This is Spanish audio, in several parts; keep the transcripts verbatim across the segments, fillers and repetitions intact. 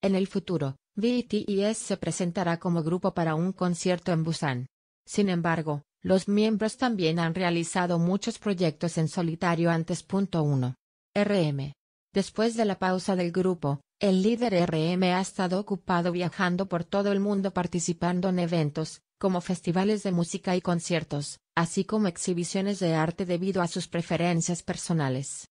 En el futuro, B T S se presentará como grupo para un concierto en Busan. Sin embargo, los miembros también han realizado muchos proyectos en solitario antes. uno. R M. Después de la pausa del grupo, el líder R M ha estado ocupado viajando por todo el mundo participando en eventos, como festivales de música y conciertos, así como exhibiciones de arte debido a sus preferencias personales.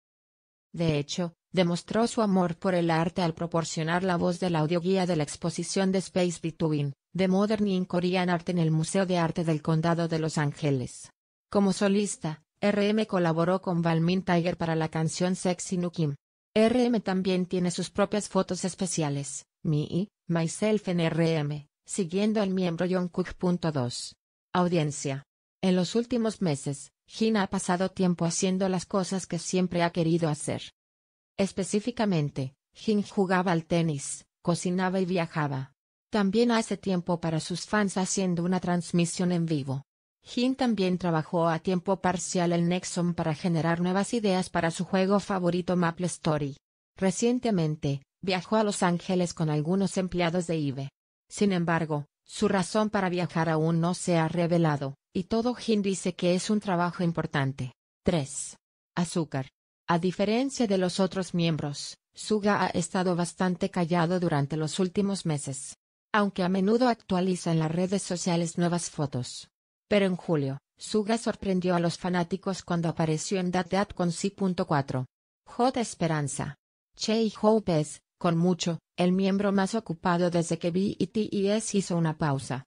De hecho, demostró su amor por el arte al proporcionar la voz de la audioguía de la exposición de Space Between, The Modern in Korean Art en el Museo de Arte del Condado de Los Ángeles. Como solista, R M colaboró con Balmain Tiger para la canción Sexy No Kim. R M también tiene sus propias fotos especiales, Me, Myself en R M, siguiendo al miembro Jungkook. dos. Audiencia. En los últimos meses, Jin ha pasado tiempo haciendo las cosas que siempre ha querido hacer. Específicamente, Jin jugaba al tenis, cocinaba y viajaba. También hace tiempo para sus fans haciendo una transmisión en vivo. Jin también trabajó a tiempo parcial en Nexon para generar nuevas ideas para su juego favorito Maple Story. Recientemente, viajó a Los Ángeles con algunos empleados de I V E. Sin embargo, su razón para viajar aún no se ha revelado, y todo Jin dice que es un trabajo importante. tres. Azúcar. A diferencia de los otros miembros, Suga ha estado bastante callado durante los últimos meses. Aunque a menudo actualiza en las redes sociales nuevas fotos. Pero en julio, Suga sorprendió a los fanáticos cuando apareció en That That con C cuatro. J. Esperanza. J-Hope es, con mucho, el miembro más ocupado desde que B T S hizo una pausa.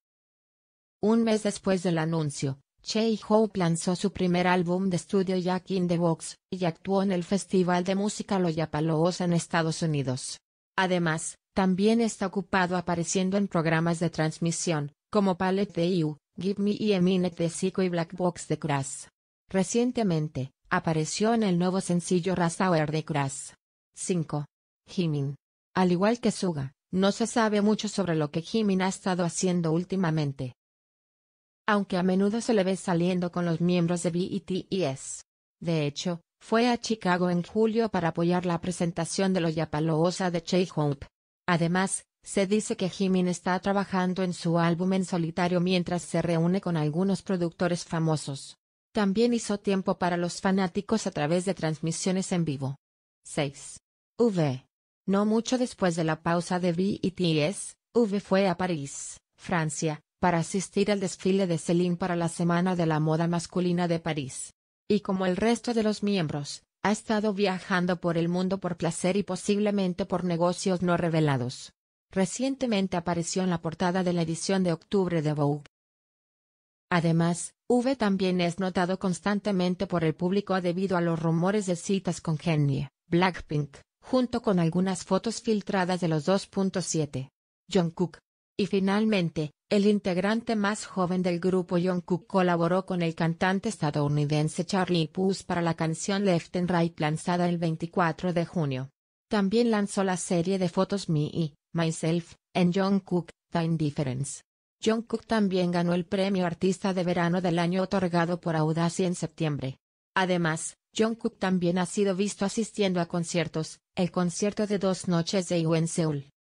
Un mes después del anuncio, J-Hope lanzó su primer álbum de estudio Jack in the Box, y actuó en el Festival de Música Lollapalooza en Estados Unidos. Además, también está ocupado apareciendo en programas de transmisión, como Palette de You, Give Me y Eminet de Zico y Black Box de Crash. Recientemente, apareció en el nuevo sencillo Rush Hour de Crash. cinco. Jimin. Al igual que Suga, no se sabe mucho sobre lo que Jimin ha estado haciendo últimamente. Aunque a menudo se le ve saliendo con los miembros de B T S. De hecho, fue a Chicago en julio para apoyar la presentación de Lollapalooza de J-Hope. Además, se dice que Jimin está trabajando en su álbum en solitario mientras se reúne con algunos productores famosos. También hizo tiempo para los fanáticos a través de transmisiones en vivo. seis. V. No mucho después de la pausa de B T S, V fue a París, Francia, para asistir al desfile de Celine para la Semana de la Moda Masculina de París. Y como el resto de los miembros, ha estado viajando por el mundo por placer y posiblemente por negocios no revelados. Recientemente apareció en la portada de la edición de octubre de Vogue. Además, V también es notado constantemente por el público debido a los rumores de citas con Jennie, Blackpink, junto con algunas fotos filtradas de los dos punto siete. Jungkook. Y finalmente, el integrante más joven del grupo Jungkook colaboró con el cantante estadounidense Charlie Puth para la canción Left and Right lanzada el veinticuatro de junio. También lanzó la serie de fotos Me y Myself, en Jungkook, The Indifference. Jungkook también ganó el premio Artista de Verano del Año otorgado por Audacy en septiembre. Además, Jungkook también ha sido visto asistiendo a conciertos, el concierto de dos noches de I U en Seúl,